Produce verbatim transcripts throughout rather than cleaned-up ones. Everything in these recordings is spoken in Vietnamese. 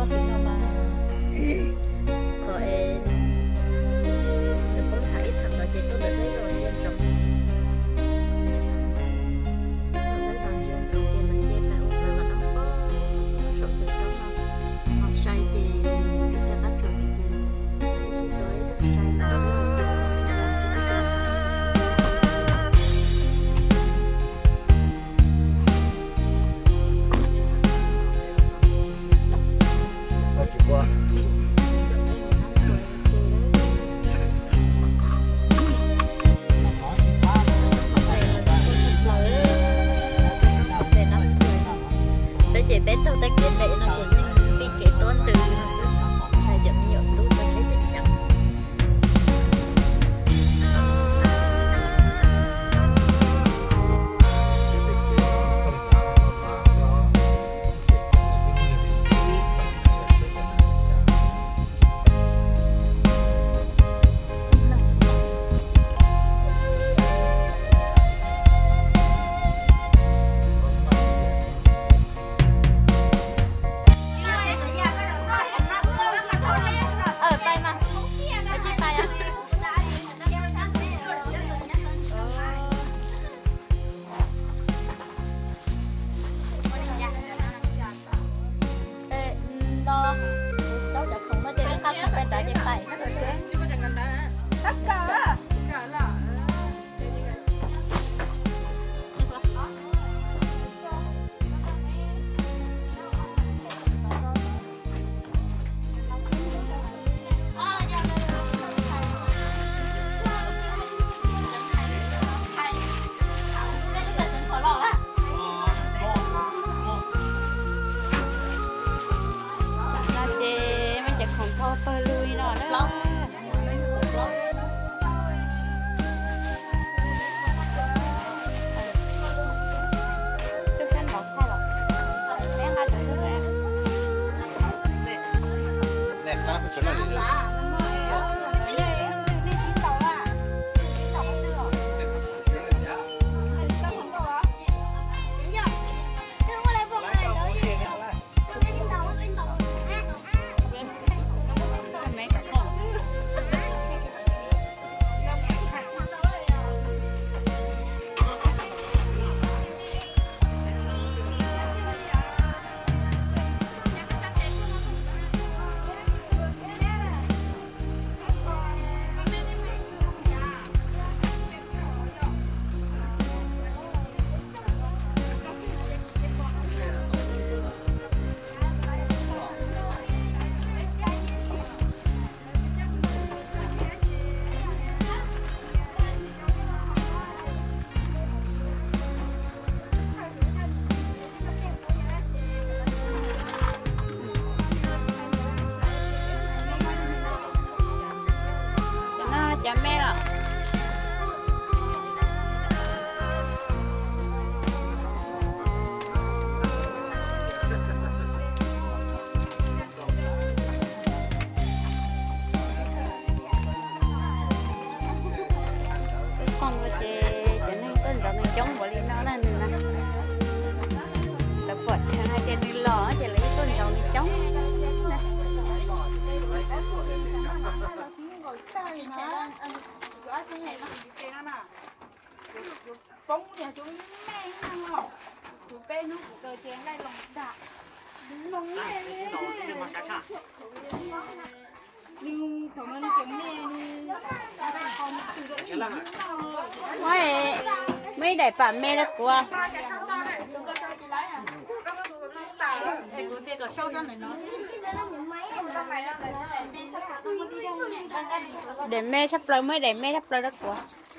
có thì nó mà có em được có thấy thằng đó chỉ tôi đã thấy rồi nhân trọng rồi thấy thằng nhân trọng kia mình trên lại ôm lại mà nó có sợ thật đó mà họ say thì ta bắt chuột thì kia để chỉ tới được say nó qua để chị bé tao ta kể lệ nó chỉ mình bị kể toán từ nó sẽ sai chậm nhượng tôi ta thấy tình trạng bông nhà chúng men không tụi bé nó rồi chén đây lòng đạp nóng nè nhưng thằng nó chấm nè ôi mấy đại bản mê đó của để mê sắp lời mới để mê sắp lời đó của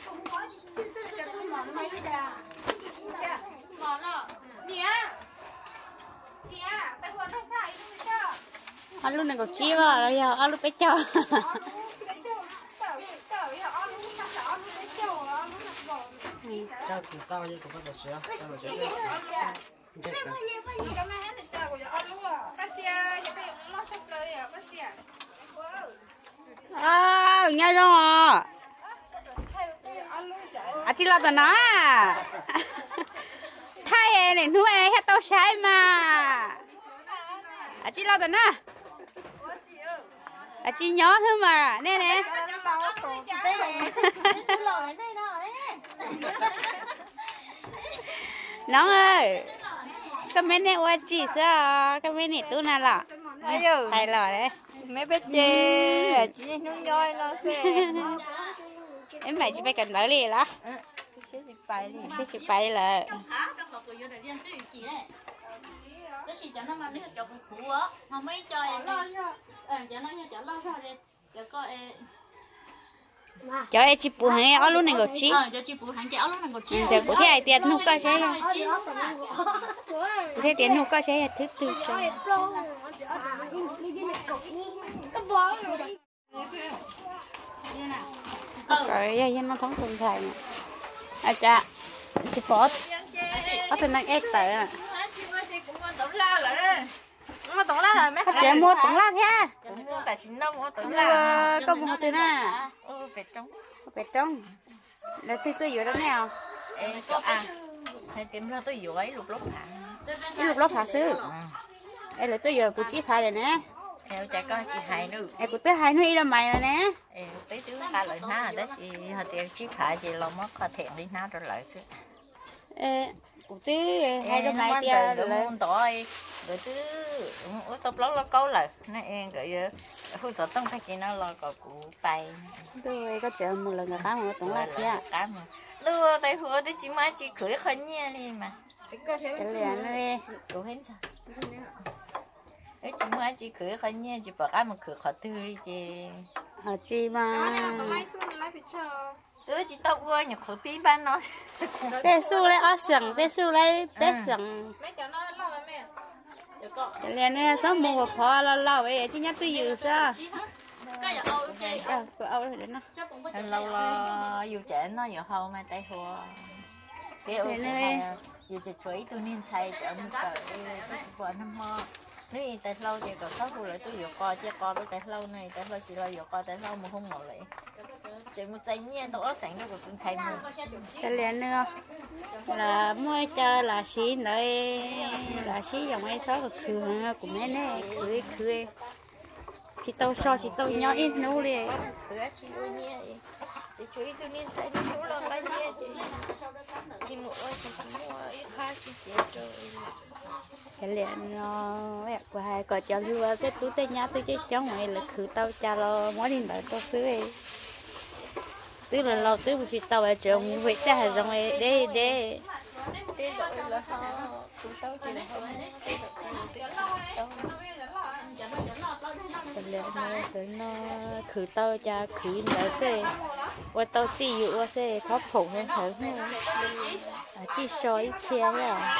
anh luôn này có chi mà rồi giờ anh luôn phải cho Chắc cũng cao như của các bạn trẻ, các bạn trẻ. à nghe rồi à thì là tao nói à thay này nuôi hết tao sai mà à chị lo tận à à chị nhỏ thôi mà nè nèน้อง ơi cái mấy này qua chị sao cái mấy này tôi nào lọ hay lọ đấy mấy bé chê chị nướng nhoi nó xe em mày chị phải cần tới đi đó sẽ chị bay đi sẽ chị bay là đó chỉ cho nó mà nó cho con cú á mà mấy cho em ờ cho nó cho lo sao đi cho có em cho em chị bù hàng ở luôn này gọi chị ờ cho chị bù hàng cho luôn này gọi chị giờ cụ thể ai tiền nụ coi xe cụ thể tiền nụ coi xe thứ tư cho rồi giờ nó thắng cùng thầy à cha chị phốt có thể năng ép tới à mà tổng la là mấy chị mua tổng la thế mua tại xin đâu mua tổng la có mua từ nè ôเป็ดtrống เป็ดtrống là từ từ giữa đó nào ê có à hay tìm ra tôi dối lục lốc hả cái lục lót thả sư em là từ giữa của chị phải rồi nè theo chạy con chị hai nữa em của tới hai nuôi là mày rồi nè ê tới thứ hai lời na đó chị họ tiền chị khai chị lo mất họ thẹn đi na rồi lại xí ê của tới hai đứa mày tia rồi muốn tỏi rồi thứ ở tập lót lót câu lại nè em cái hồi sợ tông phải chị nó lo có củ bay tôi có chờ một lần người ta mà tổng la thế cá mà đưa tay hùa tới chị mai chị khởi khẩn nha đi mà cái liền đây cậu hết sao ấy chị mai chị khởi khẩn nha chị bảo cá mà khởi khẩn tư đi chị hả chị mà tôi chỉ tao vừa nhập khởi phí ban nó té su lấy ở sừng té su lấy bé sừng cái liền này sao mua khó lo lo vậy chứ nhắc tôi dự sao cái giờ ôi cái à tôi ao rồi nó lâu lo dù trẻ nó giờ hầu mà tay hùa cái ô này dù chỉ chuối tôi nên xay cho ông cỡ vừa năm mò nếu tại lâu thì còn khác lại tôi vừa coi chứ coi tôi tại lâu này tại lâu chỉ là vừa coi tại lâu mà không ngồi lại chỉ một trái nha tôi sẵn cho tôi xay mua cái liền nữa là mua cho là xí nơi là xí dòng ấy sáu cái khử của mấy này khử khử chị tao so chị tao nhỏ ít nấu đi khử chị ơi nha chị chuối tôi nên xay đi nấu là bao nhiêu chị chị mua chị mua ít khác chị rồi cái liền nó của hai cậu cho lưu cái túi tay nhá tôi cái cháu này là khử tao cha lo mỗi đi đợi tao xứ ấy tức là lo tức vì tao ở trường vậy ta hay rồi để để thế rồi là họ tụi tao chỉ là không cái liền nó tới nó khử tao cha khử đợi xe và tao chỉ dụ xe shop khổ hay thế à chỉ soi xe à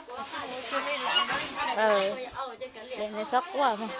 ờ lên này sốc quá mà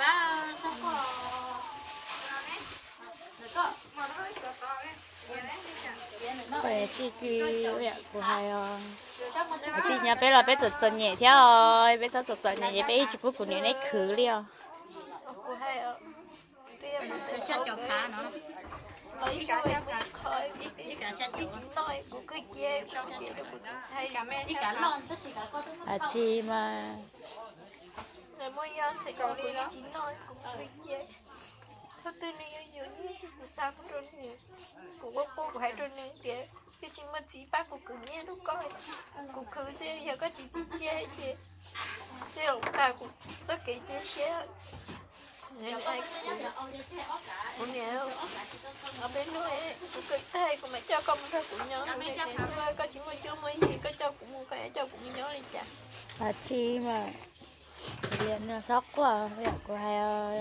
vậy chị kia vậy của hai chị nhà bé là bé tự tự nhẹ theo rồi bé sao tự tự nhẹ bé chỉ phút của nhẹ này khử đi à của hai cho cho cá nó ý cả khơi ý cả chân ý chỉ nói của cái dê hay cả mẹ ý cả lon tất cả có à chị mà người mua do sẽ có cái chỉ nói của cái dê thôi tôi này giờ như sao rồi nè của bố bố của hai rồi nè kìa cái chỉ mà chỉ ba của cứ nghe lúc coi của cứ sẽ giờ có chỉ chỉ che kìa thế ông ta cũng rất kỹ thế xe nên ai cũng nhớ ở bên nuôi cũng cực thay cũng mẹ cho con ra cũng nhớ nên nuôi có chỉ mua chú mới gì có cho cũng mua cái cho cũng nhớ đi chả à chị mà liền nó sốc quá vậy của hai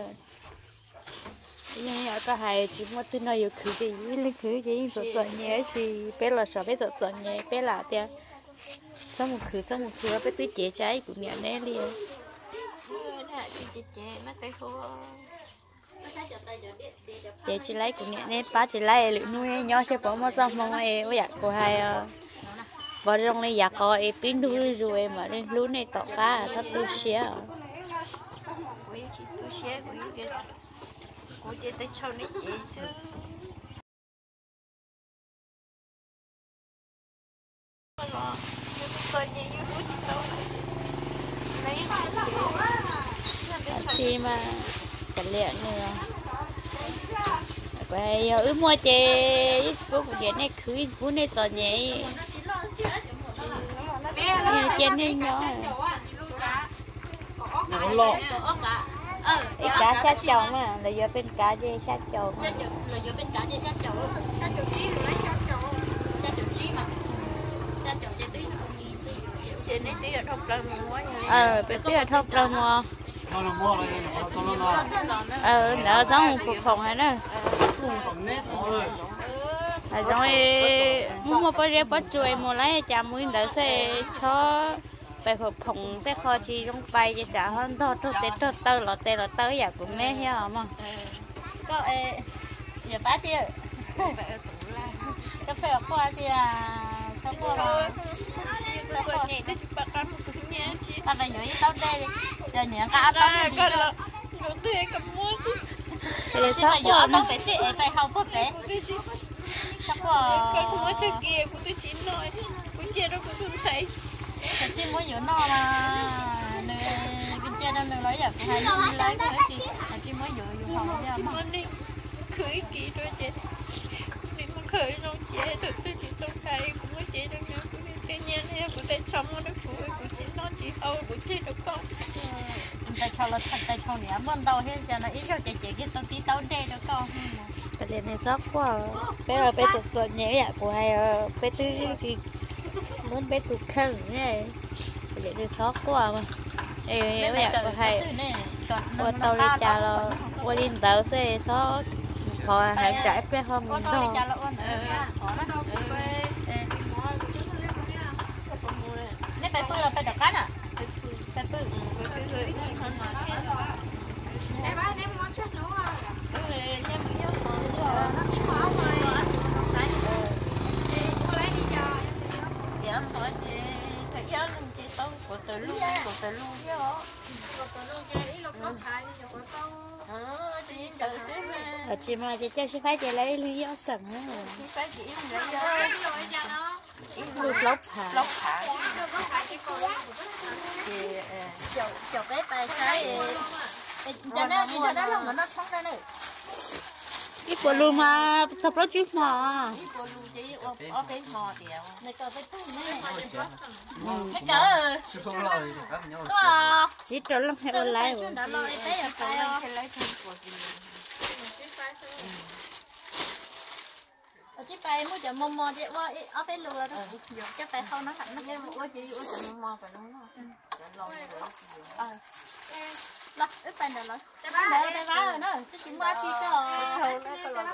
nhưng mà có hai chỉ mua từ nơi yêu khử gì lên khử gì rồi chọn nhẹ thì bé là sợ bé rồi chọn nhẹ bé là tiền sao một khử sao một khử bé tưới chế trái của nhẹ nè liền chế chỉ lấy của nhẹ nè ba chỉ lấy lụi nuôi nhỏ sẽ bỏ mà sao mà ai vậy của hai vào trong này giặc có ai pin đuôi rồi mà lên lú này tọt cá thắt tu xía của chị tới sau này chị xứ mà coi như yêu chị đâu lấy chị thì mà cái lẹ nữa vậy ư mua chè cô cũng vậy này cứ cô này cho nhẹ chè này nhỏ nó lọ ít cá sát chồng mà là giờ bên cá dê sát chồng là giờ bên cá dê sát chồng sát chồng chí lấy sát chồng sát chồng chí mà sát chồng dê tí chị này tí ở trong trời mua nha ờ bên tí ở thóc rồi mua nó là mua là nó nó nó ờ nợ sống phục phòng hay nữa còn nét thôi à rồi muốn mua bao nhiêu bao chuối mua lấy chả muốn đỡ xe choไปผงไปคอชีลงไปจะจ่าห้องทอดทอดเตะทอดเตอร์หลอดเตะหลอดเตอร์อยากกับแม่เหี้ยมั้งก็เออย่าป้าเจี๊ยก็เผื่อพ่อเจี๊ยถ้าพ่อ tôi còn nhảy tôi chụp bạc cam một cái nhé chị ถ้าไปอยู่ที่เต้าเต้เดี๋ยวเหนียวก็เอาต้ ra อง cái là đầu tiên cầm mua chứ ไปเลยที่ชอบไปอยู่ก่อนต้อนะงไปสิไปเข้าพบเลย của tôi chị ถ้าพ่อ cái của mua trước kia của tôi chị nói của kia đâu của tôi thấy แต่จิ้มว่าอยู่นอกมาเนยเป็นเจี๊ยดำเนยร้อยอยากไปหายิ้มเลยก็จิ้มแต่จิ้มว่าอยู่อยู่ห้องเดียว chị มา muốn đi cưới kỳ rồi chị đi mà cưới xong chị thực tôi chị trong cái cũng có chị được nữa của tôi nhiên hay của tôi sống nó được của của chị nó chị hầu của chị được không แต่ชาวรถแต่ชาวเหนือเมื่อเราเห็นจะนะอีกเราจะเจ๊กินต้นตีเต้าเด้แล้วก็ประเด็นในซอกกว่าไปเราไปจุดตัวเนี้ยอยากกูให้ไปซื้อกี่muốnไปตุกข้างเนี่ยประเด็นในซอกกว่ามั้งเอ้ยอยากกูให้ว่าเตาเลยจ่าเราว่าดินเตาเซ่ซอกพอหายใจไปห้องก็มันต้ต้ออง งจะละอ้วนเออขอนะนี่ไปปื้อเราไปดักกันอ่ะไปปื้อ cái người thân mà thế em ba em muốn chút nữa à người nhà mình nhớ còn dạ hỏi chị thầy giáo nên chị tao của từ luôn của từ luôn chứ hả ờ chị chờ xíu nè ở chị mà chị chơi sẽ phải chị lấy lý do sẵn nữa chị phải chị lấy ra lúc lóc hả lóc thả chị chậu chậu cái bài sai cho nên cho nên là nó sống đây này ít bộ luôn mà sắp đó chút mà chị cô luôn chị ở cái mò đèo này cờ cái túi này cái cờ không lời thì các nhau có chỉ cho lắm hay online rồi đã nói cái ở phải chị lấy thêm của chị ở chiếc bay mua cho mò mò chị qua ở cái lừa đó cái bay không nó thẳng nó em mua chị ở chị mò phải đúng không lo ít bay được rồi tay bá tay bá rồi nó chỉ mua chi cho sau đó có là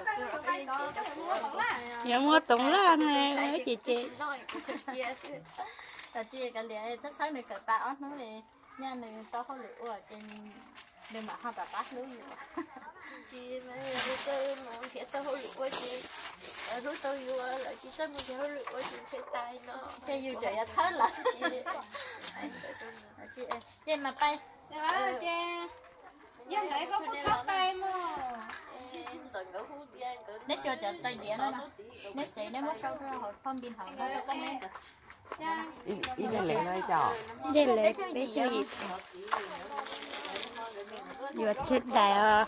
giờ mua tổng là này chị chị nói chị là chị cái lẽ thích sáng này cởi tạo nó thì nha này tao không lựa ở trên đừng mà họ đã bắt lưới gì chị mà rồi tôi mà khi tôi hồi lụa chị rồi tôi lụa là chị tôi muốn hồi lụa chị sẽ tay nó chơi yêu trời hết là chị chị em mà bay dân đấy có có tay mà nếu chưa chợ tay điện nó nếu sẽ nếu mất sâu ra họ không bin họ nó có mấy ít ít lên lấy này chào đây là bé cho gì vừa chết đại à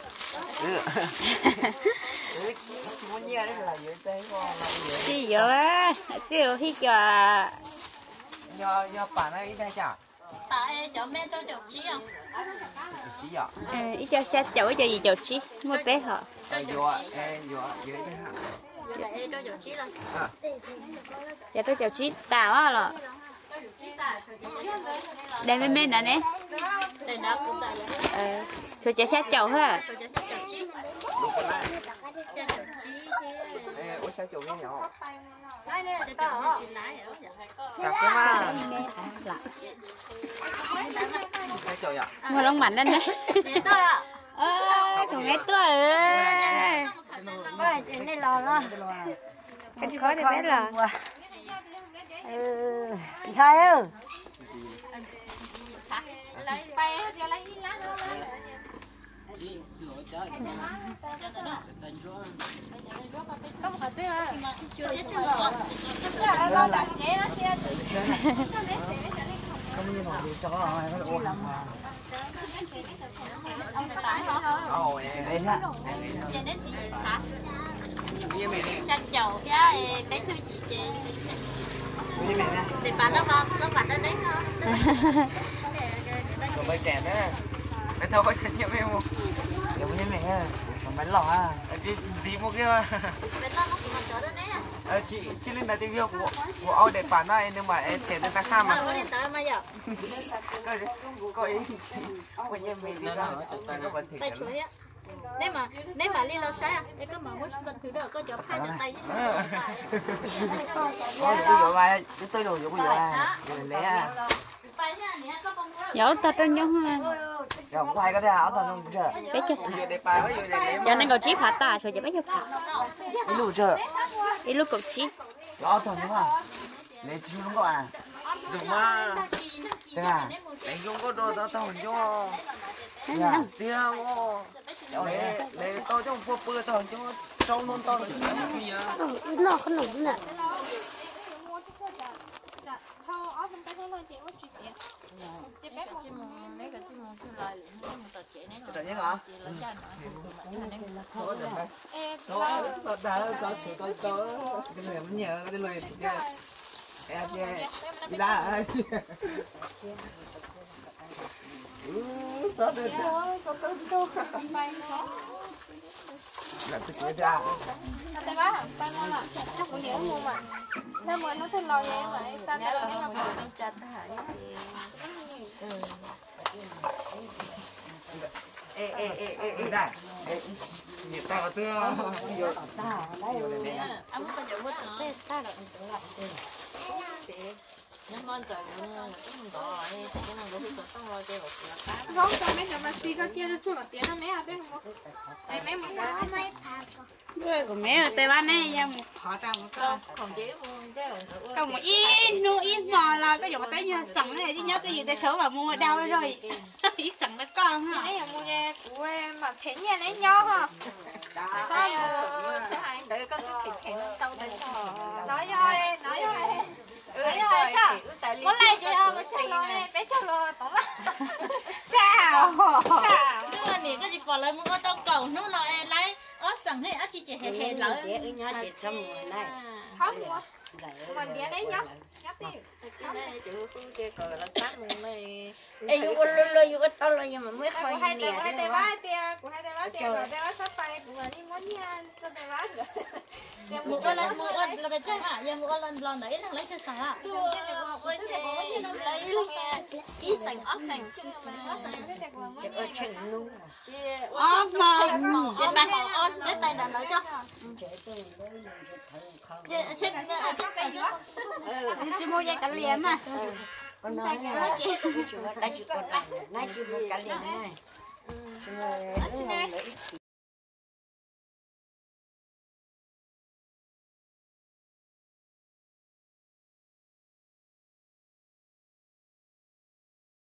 muốn nhia đấy là dưới tay con là dưới gì vậy á kêu khi cho do do bản này ít này chào tại cho mẹ cho tiểu chi không chỉ à ít cho cha cháu cho gì cháu chi mua bé họ do do dưới cái hạng để cho tiểu chi rồi giờ tôi cháu chi tao á là đây mấy mấy nè nè để nó cũng tại ờ cho cha cha cháu ha cho cho tiểu chi lúc này cho tiểu chi ê ôi sao chỗ cái nhỏ cho tiểu chi lái ở cặp cái mà là cái chỗ ạ mua lông mảnh lên đấy để tôi ạ ơ còn mấy tuổi ơi đây lò đó cái khó để biết là ừ thôi ơi lấy bay cho lấy lá nữa có một hạt tươi à chưa chết chưa rồi không như nào thì cho ai nó ô hàng Ồ, đấy hả? Chị đến gì hả? Như mẹ nè. Sang chầu cái bé thư gì chị? Như mẹ nè. Thì bà nó không, nó bà nó đến nó. Rồi bây giờ nữa. Bé thôi có chân nhiều không? Giống như mẹ á. Còn bánh lò à. Chị gì mua kia mà. Bên đó nó cũng làm chỗ đó đấy à. Ờ, chị chị lên đài ti vi của của ôi để bán này nhưng mà em tiền đến ta kham mà. Có điện tới mà giờ. Coi coi ý chị. Bây giờ mình đi ra có vấn Tay thịt. chuối á. Nếu mà nếu mà liên lâu sáng à, em có mà muốn lần thứ đó có chụp hai tay với sao? Ôi, tôi vô vai, tôi đồ vô vô vai. Rồi lấy à. Dẫu ta trên nhau ha. Rồi quay cái áo tao không chờ. Bé cho Giờ phạt. để bài với giờ để. Giờ nên gọi chí phạt ta rồi giờ bé cho phạt. Cái lù chờ. Đi lúc cậu chí. Áo tao đúng không? Lấy chú đúng không à? Dùng mà. Thế à? Anh dùng có đồ tao tao cho. Dạ. Tiêu. Lấy lấy tao trong phố bơ tao cho trong non tao là gì á? Nó không lủng nè. Tự nhiên hả? Đó, đó, đó, đó, chịu tôi tôi. Cái này mình nhớ cái lời kia. Em chơi. Đi ra. Ừ, sao được đó, sao tới đâu. Là tôi kia ra. Tay bá, tay ngon ạ. Nó cũng dễ mua mà. Nếu mà nó thích lò vậy vậy, ta nó nó còn chặt hả? Ê ê ê ê ê đây. Ê, nhiệt tao vào tưa. Nhiều tao đây. Anh muốn cho mất thế ta là nó ngon rồi nó cũng đỏ này cái này nó cũngต้องรอเจอหก Không, cho mấy cái mà xì có chia được chuột tiền nó mẹ à biết không? Đây mẹ một cái. Người của mẹ ở Tây Ban này nha, một họ tao một con. còn chế cái Còn một yên nu yên mò là cái giống tới như sẵn này chứ nhớ cái gì tới số mà mua đau rồi. Ít sẵn nó con hả? Nãy giờ mua nghe của em mà thén nha nãy nho ha. Có sẽ hai đợi có cái thịt hẹn tao đây Nói cho em, nói cho em. nói rồi Có lại chị ơi, mà cho lo em, bé cho lo tổng lắm. Sao? Sao? nhưng mà nè cái gì bỏ lại mua tao cầu nó lại lấy ở sẵn thì ở chị chị hề hề lỡ Không mua. Mình đi đấy nhóc. Nhóc đi. Ê, yêu con lôi lôi yêu con to lôi nhưng mà mới Của khơi hai nè. tay, của hai tay bá tia, của hai tay bá tia, rồi tay bá sắp tay, của đi muốn nha, cho tay bá rồi. mua con lần mua con là cái chắc à giờ mua con lần lần đấy thằng lấy cho sẵn à ý sành ớt sành chứ mà Ở trên nu. ớt mà trên tay ớt đến tay là nói cho trên trên tay chứ Chị mua dây cả liềm à. Con nói nha, đây chị con này, nay chị mua cả liền này.